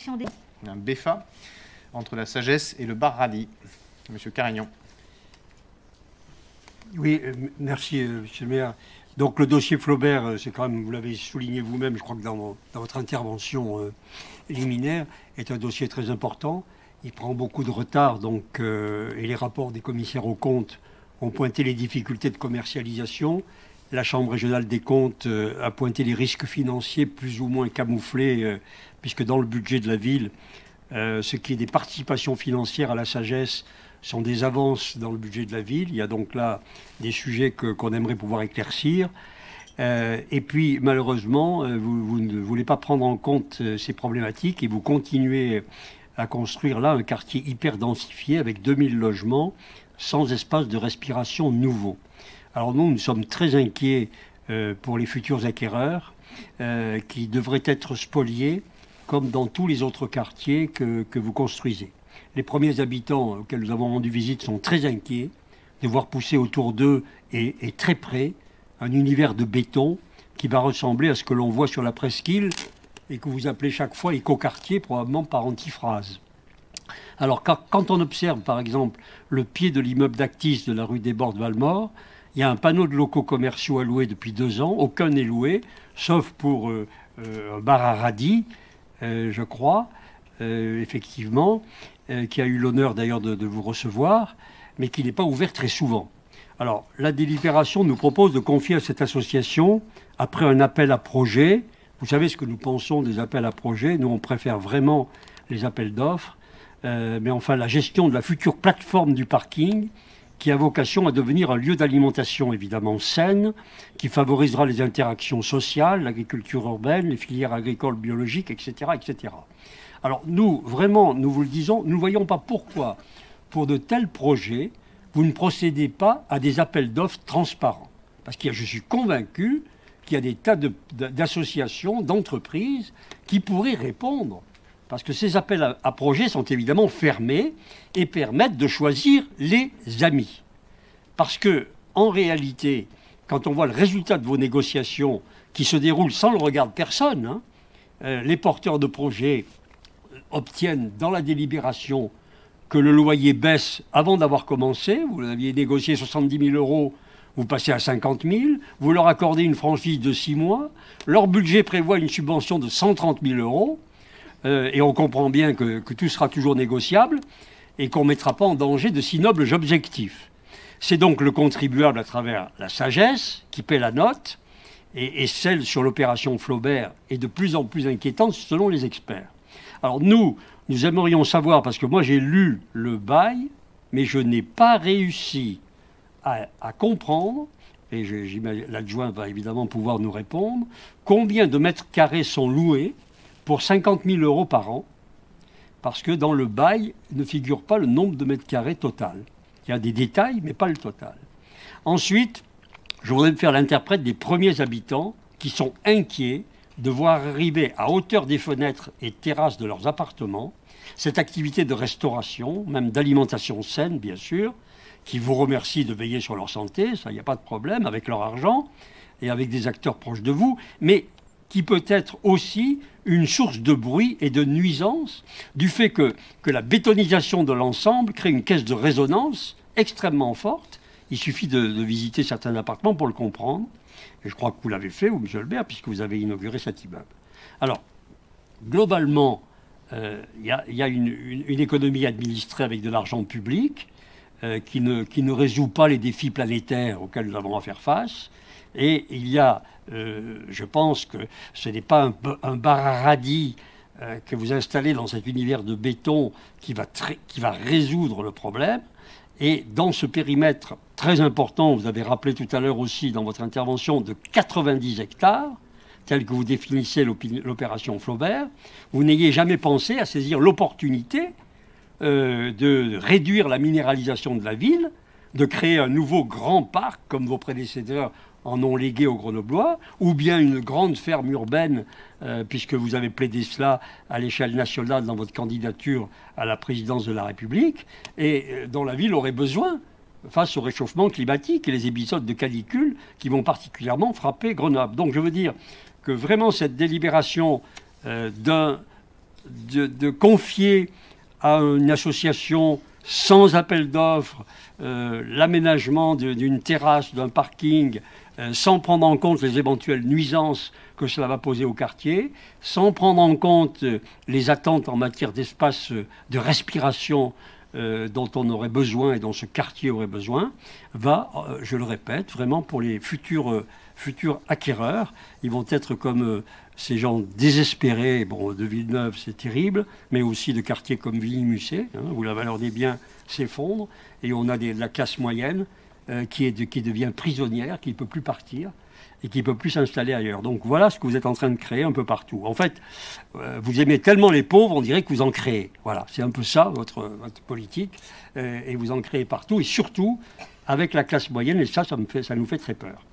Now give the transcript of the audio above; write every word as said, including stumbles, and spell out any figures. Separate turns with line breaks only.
Un B F A entre la sagesse et le bar rallye. Monsieur Carignan.
Oui, euh, merci, euh, monsieur le maire. Donc le dossier Flaubert, euh, c'est quand même, vous l'avez souligné vous-même, je crois que dans, dans votre intervention euh, liminaire, est un dossier très important. Il prend beaucoup de retard, donc, euh, et les rapports des commissaires aux comptes ont pointé les difficultés de commercialisation. La Chambre régionale des comptes euh, a pointé les risques financiers plus ou moins camouflés, euh, puisque dans le budget de la ville, euh, ce qui est des participations financières à la sagesse sont des avances dans le budget de la ville. Il y a donc là des sujets que, qu'on aimerait pouvoir éclaircir. Euh, et puis, malheureusement, euh, vous, vous ne voulez pas prendre en compte euh, ces problématiques et vous continuez à construire là un quartier hyper densifié avec deux mille logements sans espace de respiration nouveau. Alors nous, nous sommes très inquiets euh, pour les futurs acquéreurs euh, qui devraient être spoliés comme dans tous les autres quartiers que, que vous construisez. Les premiers habitants auxquels nous avons rendu visite sont très inquiets de voir pousser autour d'eux et, et très près un univers de béton qui va ressembler à ce que l'on voit sur la presqu'île et que vous appelez chaque fois écoquartier, probablement par antiphrase. Alors quand on observe par exemple le pied de l'immeuble d'Actis de la rue des Bordes-Valmore, il y a un panneau de locaux commerciaux à louer depuis deux ans, aucun n'est loué, sauf pour euh, euh, un bar à radis, euh, je crois, euh, effectivement, euh, qui a eu l'honneur d'ailleurs de, de vous recevoir, mais qui n'est pas ouvert très souvent. Alors, la délibération nous propose de confier à cette association, après un appel à projet, vous savez ce que nous pensons des appels à projet, nous on préfère vraiment les appels d'offres, euh, mais enfin la gestion de la future plateforme du parking, qui a vocation à devenir un lieu d'alimentation évidemment saine, qui favorisera les interactions sociales, l'agriculture urbaine, les filières agricoles biologiques, et cetera, et cetera. Alors nous, vraiment, nous vous le disons, nous ne voyons pas pourquoi, pour de tels projets, vous ne procédez pas à des appels d'offres transparents. Parce que je suis convaincu qu'il y a des tas de, d'associations, d'entreprises qui pourraient répondre. Parce que ces appels à, à projets sont évidemment fermés et permettent de choisir les amis. Parce que, en réalité, quand on voit le résultat de vos négociations qui se déroulent sans le regard de personne, hein, euh, les porteurs de projets obtiennent dans la délibération que le loyer baisse avant d'avoir commencé. Vous aviez négocié soixante-dix mille euros, vous passez à cinquante mille. Vous leur accordez une franchise de six mois. Leur budget prévoit une subvention de cent trente mille euros. Euh, et on comprend bien que, que tout sera toujours négociable et qu'on ne mettra pas en danger de si nobles objectifs. C'est donc le contribuable à travers la sagesse qui paie la note et, et celle sur l'opération Flaubert est de plus en plus inquiétante selon les experts. Alors nous, nous aimerions savoir, parce que moi j'ai lu le bail, mais je n'ai pas réussi à, à comprendre, et l'adjoint va évidemment pouvoir nous répondre, combien de mètres carrés sont loués pour cinquante mille euros par an, parce que dans le bail ne figure pas le nombre de mètres carrés total. Il y a des détails, mais pas le total. Ensuite, je voudrais me faire l'interprète des premiers habitants qui sont inquiets de voir arriver à hauteur des fenêtres et terrasses de leurs appartements cette activité de restauration, même d'alimentation saine, bien sûr, qui vous remercie de veiller sur leur santé, ça, il n'y a pas de problème, avec leur argent et avec des acteurs proches de vous, mais qui peut être aussi une source de bruit et de nuisance du fait que, que la bétonisation de l'ensemble crée une caisse de résonance extrêmement forte. Il suffit de, de visiter certains appartements pour le comprendre. Et je crois que vous l'avez fait, vous, monsieur le maire, puisque vous avez inauguré cet immeuble. Alors, globalement, il euh, y a, y a une, une, une économie administrée avec de l'argent public euh, qui, ne, qui ne résout pas les défis planétaires auxquels nous avons à faire face. Et il y a, euh, je pense que ce n'est pas un, un bar à radis euh, que vous installez dans cet univers de béton qui va, qui va résoudre le problème. Et dans ce périmètre très important, vous avez rappelé tout à l'heure aussi dans votre intervention, de quatre-vingt-dix hectares, tel que vous définissez l'opération Flaubert, vous n'ayez jamais pensé à saisir l'opportunité euh, de réduire la minéralisation de la ville, de créer un nouveau grand parc, comme vos prédécesseurs en ont légué aux Grenoblois, ou bien une grande ferme urbaine, euh, puisque vous avez plaidé cela à l'échelle nationale dans votre candidature à la présidence de la République, et euh, dont la ville aurait besoin face au réchauffement climatique et les épisodes de canicule qui vont particulièrement frapper Grenoble. Donc je veux dire que vraiment cette délibération euh, d'un de, de confier à une association sans appel d'offres euh, l'aménagement d'une terrasse, d'un parking, euh, sans prendre en compte les éventuelles nuisances que cela va poser au quartier, sans prendre en compte euh, les attentes en matière d'espace euh, de respiration euh, dont on aurait besoin et dont ce quartier aurait besoin, va, euh, je le répète, vraiment pour les futurs, euh, futurs acquéreurs, ils vont être comme euh, ces gens désespérés, bon, de Villeneuve c'est terrible, mais aussi de quartiers comme Villy-Musset, hein, où la valeur des biens s'effondre, et on a des, de la classe moyenne euh, qui, est de, qui devient prisonnière, qui ne peut plus partir, et qui ne peut plus s'installer ailleurs. Donc voilà ce que vous êtes en train de créer un peu partout. En fait, euh, vous aimez tellement les pauvres, on dirait que vous en créez. Voilà, c'est un peu ça, votre, votre politique, euh, et vous en créez partout, et surtout avec la classe moyenne, et ça, ça, me fait, ça nous fait très peur.